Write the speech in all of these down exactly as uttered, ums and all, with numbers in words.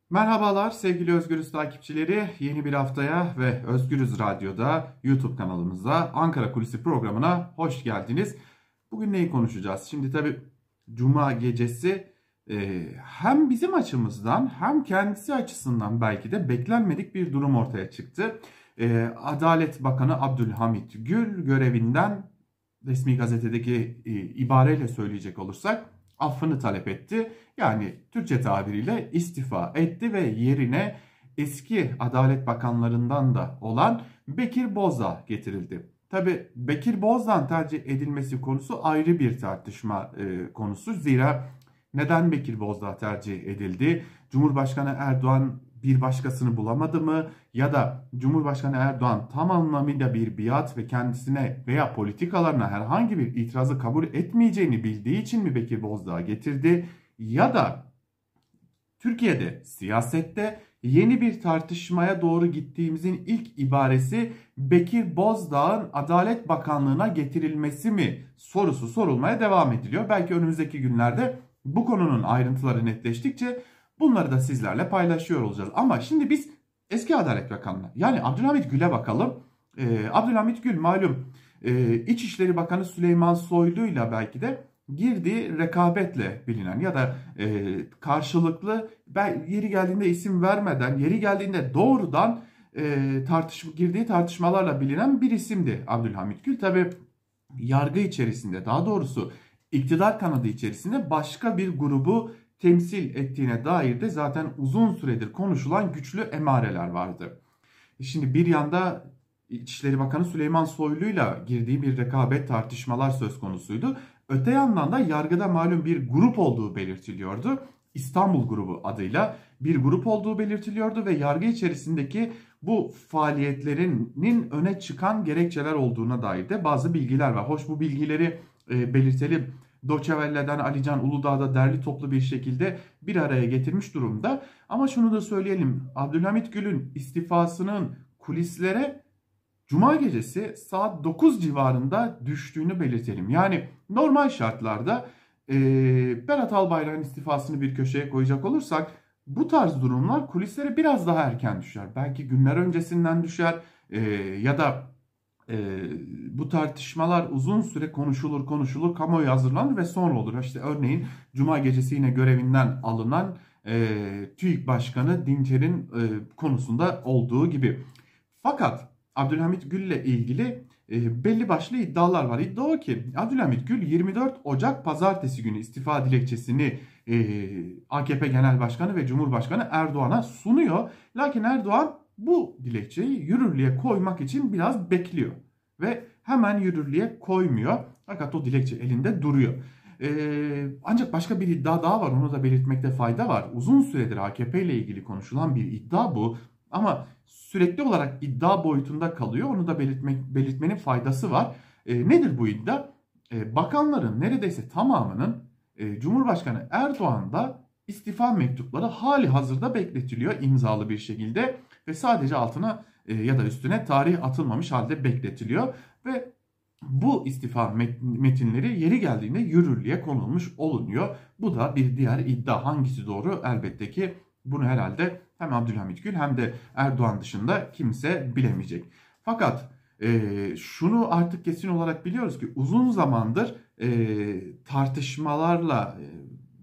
Merhabalar sevgili Özgürüz takipçileri. Yeni bir haftaya ve Özgürüz Radyo'da YouTube kanalımıza Ankara Kulisi programına hoş geldiniz. Bugün neyi konuşacağız? Şimdi tabii Cuma gecesi e, hem bizim açımızdan hem kendisi açısından belki de beklenmedik bir durum ortaya çıktı. E, Adalet Bakanı Abdülhamit Gül görevinden resmi gazetedeki e, ibareyle söyleyecek olursak affını talep etti. Yani Türkçe tabiriyle istifa etti ve yerine eski Adalet Bakanlarından da olan Bekir Bozdağ getirildi. Tabi Bekir Bozdağ'ın tercih edilmesi konusu ayrı bir tartışma e, konusu. Zira neden Bekir Bozdağ tercih edildi? Cumhurbaşkanı Erdoğan bir başkasını bulamadı mı? Ya da Cumhurbaşkanı Erdoğan tam anlamıyla bir biat ve kendisine veya politikalarına herhangi bir itirazı kabul etmeyeceğini bildiği için mi Bekir Bozdağ getirdi? Ya da Türkiye'de siyasette yeni bir tartışmaya doğru gittiğimizin ilk ibaresi Bekir Bozdağ'ın Adalet Bakanlığı'na getirilmesi mi sorusu sorulmaya devam ediliyor. Belki önümüzdeki günlerde bu konunun ayrıntıları netleştikçe bunları da sizlerle paylaşıyor olacağız. Ama şimdi biz eski Adalet Bakanı'na yani Abdülhamit Gül'e bakalım. Ee, Abdülhamit Gül malum e, İçişleri Bakanı Süleyman Soylu'yla belki de girdiği rekabetle bilinen ya da e, karşılıklı ben yeri geldiğinde isim vermeden yeri geldiğinde doğrudan e, tartışma girdiği tartışmalarla bilinen bir isimdi Abdülhamit Gül. Tabi yargı içerisinde daha doğrusu iktidar kanadı içerisinde başka bir grubu temsil ettiğine dair de zaten uzun süredir konuşulan güçlü emareler vardı. Şimdi bir yanda İçişleri Bakanı Süleyman Soylu'yla girdiği bir rekabet tartışmalar söz konusuydu. Öte yandan da yargıda malum bir grup olduğu belirtiliyordu. İstanbul Grubu adıyla bir grup olduğu belirtiliyordu ve yargı içerisindeki bu faaliyetlerinin öne çıkan gerekçeler olduğuna dair de bazı bilgiler var. Hoş bu bilgileri e, belirtelim. Deutsche Welle'den Alican Uludağ'da derli toplu bir şekilde bir araya getirmiş durumda. Ama şunu da söyleyelim. Abdülhamit Gül'ün istifasının kulislere Cuma gecesi saat dokuz civarında düştüğünü belirtelim. Yani normal şartlarda e, Berat Albayrak'ın istifasını bir köşeye koyacak olursak bu tarz durumlar kulislere biraz daha erken düşer. Belki günler öncesinden düşer e, ya da e, bu tartışmalar uzun süre konuşulur konuşulur kamuoyu hazırlanır ve sonra olur. İşte örneğin Cuma gecesi yine görevinden alınan e, TÜİK Başkanı Dinçer'in e, konusunda olduğu gibi. Fakat Abdülhamit Gül'le ilgili e, belli başlı iddialar var. İddia o ki Abdülhamit Gül yirmi dört Ocak Pazartesi günü istifa dilekçesini e, A K P Genel Başkanı ve Cumhurbaşkanı Erdoğan'a sunuyor. Lakin Erdoğan bu dilekçeyi yürürlüğe koymak için biraz bekliyor. Ve hemen yürürlüğe koymuyor. Fakat o dilekçe elinde duruyor. Ee, ancak başka bir iddia daha var. Onu da belirtmekte fayda var. Uzun süredir A K P ile ilgili konuşulan bir iddia bu. Ama sürekli olarak iddia boyutunda kalıyor. Onu da belirtmek, belirtmenin faydası var. E, nedir bu iddia? E, bakanların neredeyse tamamının e, Cumhurbaşkanı Erdoğan'da istifa mektupları hali hazırda bekletiliyor imzalı bir şekilde ve sadece altına e, ya da üstüne tarih atılmamış halde bekletiliyor ve bu istifa metinleri yeri geldiğinde yürürlüğe konulmuş olunuyor. Bu da bir diğer iddia. Hangisi doğru? Elbette ki bunu herhalde hem Abdülhamit Gül hem de Erdoğan dışında kimse bilemeyecek. Fakat e, şunu artık kesin olarak biliyoruz ki uzun zamandır e, tartışmalarla e,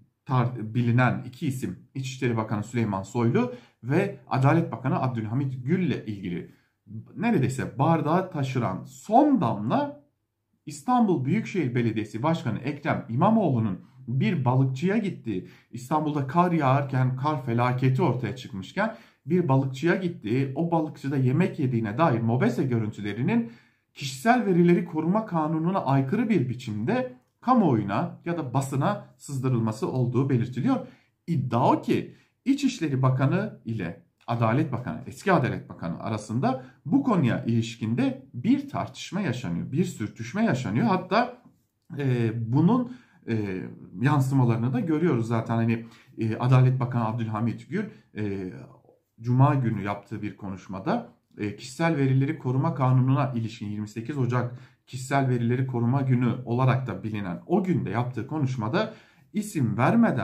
tar bilinen iki isim İçişleri Bakanı Süleyman Soylu ve Adalet Bakanı Abdülhamit Gül ile ilgili neredeyse bardağı taşıran son damla İstanbul Büyükşehir Belediyesi Başkanı Ekrem İmamoğlu'nun bir balıkçıya gittiği, İstanbul'da kar yağarken kar felaketi ortaya çıkmışken bir balıkçıya gittiği, o balıkçıda yemek yediğine dair MOBESE görüntülerinin kişisel verileri koruma kanununa aykırı bir biçimde kamuoyuna ya da basına sızdırılması olduğu belirtiliyor. İddia o ki İçişleri Bakanı ile Adalet Bakanı, eski Adalet Bakanı arasında bu konuya ilişkinde bir tartışma yaşanıyor, bir sürtüşme yaşanıyor. Hatta e, bunun e, yansımalarını da görüyoruz zaten. Hani e, Adalet Bakanı Abdülhamit Gül e, Cuma günü yaptığı bir konuşmada e, kişisel verileri koruma kanununa ilişkin yirmi sekiz Ocak kişisel verileri koruma günü olarak da bilinen o günde yaptığı konuşmada isim vermeden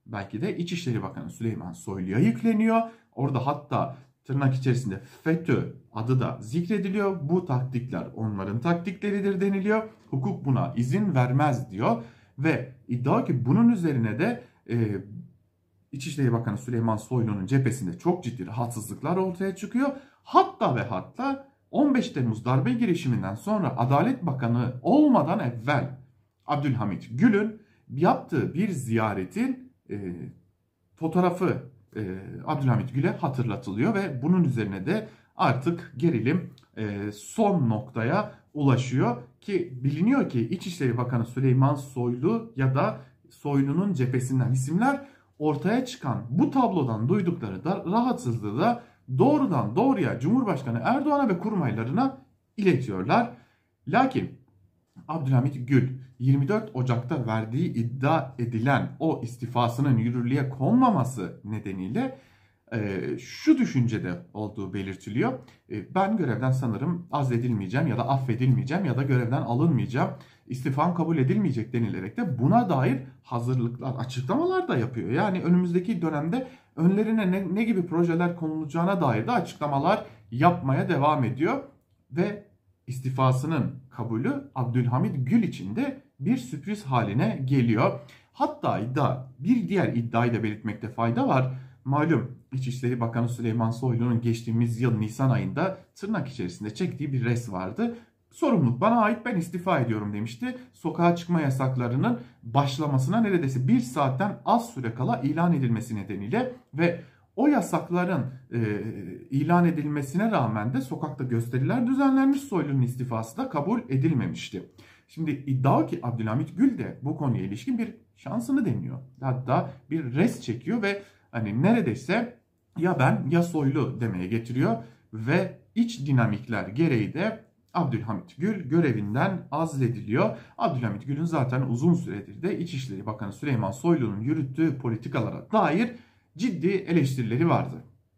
belki de İçişleri Bakanı Süleyman Soylu'ya yükleniyor. Orada hatta tırnak içerisinde FETÖ adı da zikrediliyor. Bu taktikler onların taktikleridir deniliyor. Hukuk buna izin vermez diyor. Ve iddia ki bunun üzerine de e, İçişleri Bakanı Süleyman Soylu'nun cephesinde çok ciddi rahatsızlıklar ortaya çıkıyor. Hatta ve hatta on beş Temmuz darbe girişiminden sonra Adalet Bakanı olmadan evvel Abdülhamit Gül'ün yaptığı bir ziyaretin e, fotoğrafı e, Abdülhamit Gül'e hatırlatılıyor ve bunun üzerine de artık gerilim e, son noktaya ulaşıyor ki biliniyor ki İçişleri Bakanı Süleyman Soylu ya da Soylu'nun cephesinden isimler ortaya çıkan bu tablodan duydukları da rahatsızlığı da doğrudan doğruya Cumhurbaşkanı Erdoğan'a ve kurmaylarına iletiyorlar. Lakin Abdülhamit Gül yirmi dört Ocak'ta verdiği iddia edilen o istifasının yürürlüğe konmaması nedeniyle e, şu düşüncede olduğu belirtiliyor. E, ben görevden sanırım azledilmeyeceğim ya da affedilmeyeceğim ya da görevden alınmayacağım. İstifam kabul edilmeyecek denilerek de buna dair hazırlıklar, açıklamalar da yapıyor. Yani önümüzdeki dönemde önlerine ne, ne gibi projeler konulacağına dair de açıklamalar yapmaya devam ediyor. Ve istifasının kabulü Abdülhamit Gül için de bir sürpriz haline geliyor. Hatta iddia, bir diğer iddiayı da belirtmekte fayda var. Malum İçişleri Bakanı Süleyman Soylu'nun geçtiğimiz yıl Nisan ayında tırnak içerisinde çektiği bir res vardı. Sorumluluk bana ait, ben istifa ediyorum demişti. Sokağa çıkma yasaklarının başlamasına neredeyse bir saatten az süre kala ilan edilmesi nedeniyle ve o yasakların e, ilan edilmesine rağmen de sokakta gösteriler düzenlenmiş, Soylu'nun istifası da kabul edilmemişti. Şimdi iddia ki Abdülhamit Gül de bu konuya ilişkin bir şansını deniyor. Hatta bir res çekiyor ve hani neredeyse ya ben ya Soylu demeye getiriyor ve iç dinamikler gereği de Abdülhamit Gül görevinden azlediliyor. Abdülhamit Gül'ün zaten uzun süredir de İçişleri Bakanı Süleyman Soylu'nun yürüttüğü politikalara dair ciddi eleştirileri vardı.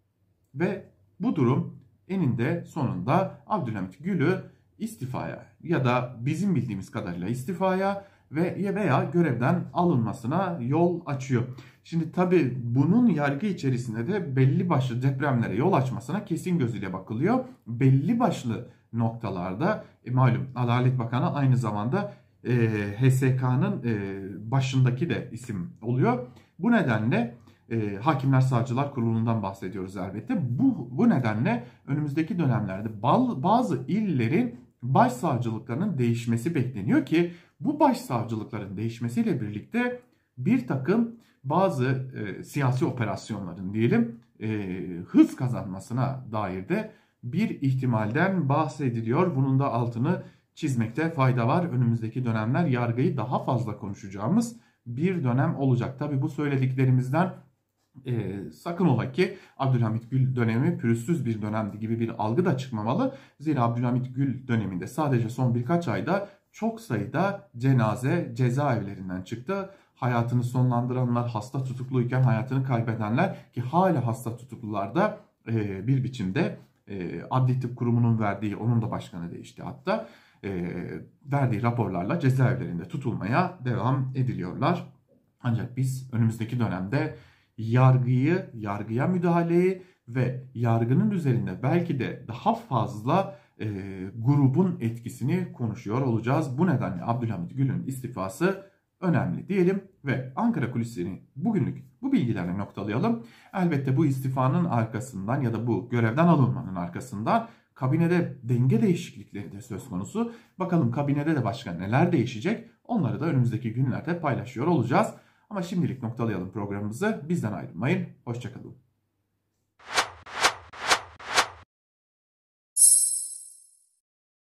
Ve bu durum eninde sonunda Abdülhamit Gül'ü istifaya ya da bizim bildiğimiz kadarıyla istifaya ve veya görevden alınmasına yol açıyor. Şimdi tabii bunun yargı içerisinde de belli başlı depremlere yol açmasına kesin gözüyle bakılıyor. Belli başlı noktalarda e, malum Adalet Bakanı aynı zamanda e, H S K'nın e, başındaki de isim oluyor. Bu nedenle e, Hakimler Savcılar Kurulu'ndan bahsediyoruz elbette. Bu, bu nedenle önümüzdeki dönemlerde bazı illerin başsavcılıklarının değişmesi bekleniyor ki bu başsavcılıkların değişmesiyle birlikte bir takım bazı e, siyasi operasyonların diyelim e, hız kazanmasına dair de bir ihtimalden bahsediliyor. Bunun da altını çizmekte fayda var. Önümüzdeki dönemler yargıyı daha fazla konuşacağımız bir dönem olacak. Tabii bu söylediklerimizden e, sakın ola ki Abdülhamit Gül dönemi pürüzsüz bir dönemdi gibi bir algı da çıkmamalı. Zira Abdülhamit Gül döneminde sadece son birkaç ayda çok sayıda cenaze cezaevlerinden çıktı. Hayatını sonlandıranlar, hasta tutukluyken hayatını kaybedenler ki hala hasta tutuklularda e, bir biçimde e, Adli Tıp Kurumu'nun verdiği, onun da başkanı değişti hatta, e, verdiği raporlarla cezaevlerinde tutulmaya devam ediliyorlar. Ancak biz önümüzdeki dönemde yargıyı, yargıya müdahaleyi ve yargının üzerinde belki de daha fazla e, grubun etkisini konuşuyor olacağız. Bu nedenle Abdülhamit Gül'ün istifası önemli diyelim ve Ankara Kulisi'ni bugünlük bu bilgilerle noktalayalım. Elbette bu istifanın arkasından ya da bu görevden alınmanın arkasından kabinede denge değişiklikleri de söz konusu. Bakalım kabinede de başka neler değişecek, onları da önümüzdeki günlerde paylaşıyor olacağız. Ama şimdilik noktalayalım programımızı. Bizden ayrılmayın. Hoşça kalın.